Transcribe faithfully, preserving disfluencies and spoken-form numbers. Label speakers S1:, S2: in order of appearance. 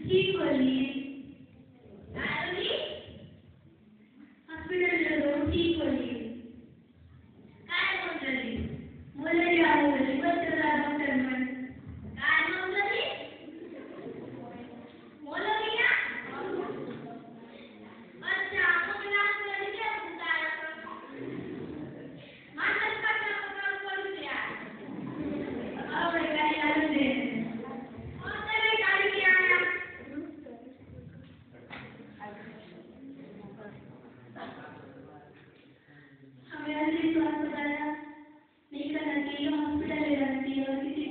S1: ठीक होली काय होली हॉस्पिटल जाऊन ठीक होली काय बोलली मुलगी आवडली बसला डॉक्टर म्हण काय बोलली मुलगी ना अच्छा मुलगा मुलगी क्या होता है मानस का काम कर दिया और गाड़ी आने दे और तेरे गाड़ी क्या है हमें अभी स्वास्थ्य बताया नहीं करना चाहिए हॉस्पिटल ले जाना चाहिए और किसी